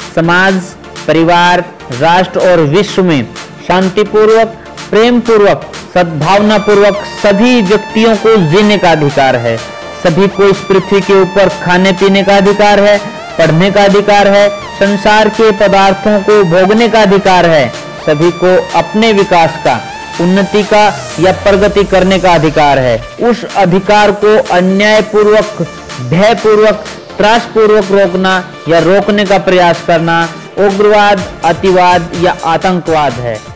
समाज, परिवार, राष्ट्र और विश्व में शांतिपूर्वक, प्रेम पूर्वक, सद्भावना पूर्वक सभी व्यक्तियों को जीने का अधिकार है। सभी को इस पृथ्वी के ऊपर खाने पीने का अधिकार है, पढ़ने का अधिकार है, संसार के पदार्थों को भोगने का अधिकार है। सभी को अपने विकास का, उन्नति का या प्रगति करने का अधिकार है। उस अधिकार को अन्यायपूर्वक, भयपूर्वक, त्रासपूर्वक रोकना या रोकने का प्रयास करना उग्रवाद, अतिवाद या आतंकवाद है।